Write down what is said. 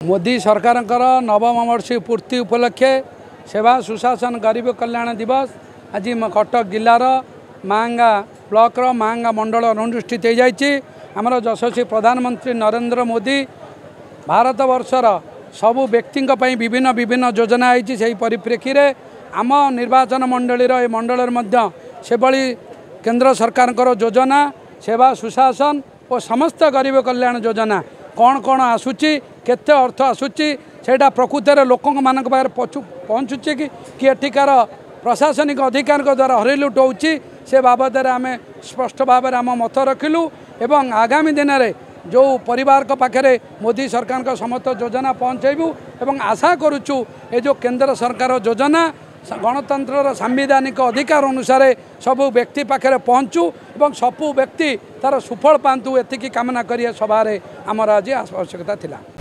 मोदी सरकार नवम वर्ष पूर्ति उपलक्षे सेवा सुशासन गरीब कल्याण दिवस आज कटक जिलार मांगा ब्लॉक मांगा मंडल अनुष्ठित हो जाए। आमर यशस्वी प्रधानमंत्री नरेंद्र मोदी भारत वर्षर सबु व्यक्ति विभिन्न विभिन्न योजना आई से परिप्रेक्षी रे आम निर्वाचन मंडलीर ए मंडल से भली केंद्र सरकार योजना सेवा सुशासन और समस्त गरीब कल्याण योजना कौन कौन आसूची केते अर्थ आसूची सेटा प्रकृत लोक मान पहुँचुचे कि एठिकार प्रशासनिक अधिकारी द्वारा हरिलुट होची से बाबद आम स्पष्ट भाव आम मत रखिलु एवं आगामी दिन में जो परिवार को पाखे मोदी सरकार का समस्त योजना पहुँचेबू एवं आशा करुचु ये जो केंद्र सरकार योजना गणतंत्र सांविधानिक अधिकार अनुसार सबु व्यक्ति पाखे पहुँचू एवं सबु व्यक्ति तार सुफल पातु एति कामना करिए सभारे आमर आज आवश्यकता थिला।